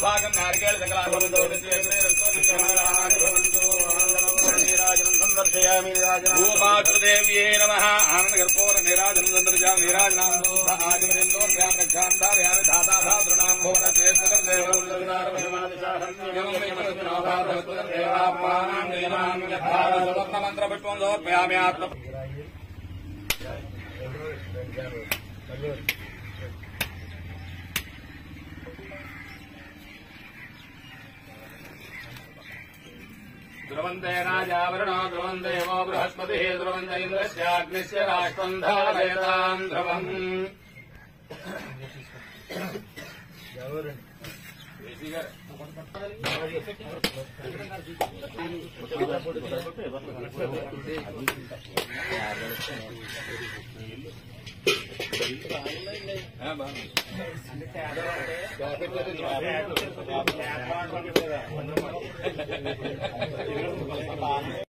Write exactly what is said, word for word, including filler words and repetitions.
భాగం నారికేళ సందర్శయామి భూమాతృదేవ్యే నమః ఆనంద కర్పూర నీరాజనం సందర్శయామి నీరాజనాందోర్యామి ధాతాధాతృణాం భువన మంత్ర పుష్పం సమర్పయామి ఆత్మ ध्रुवन्ते राजावरणो ध्रुवन्देवो बृहस्पतिः ध्रुवन्त इन्द्रस्याग्निस्य राष्ट्रम् धारयताम् ध्रुवम्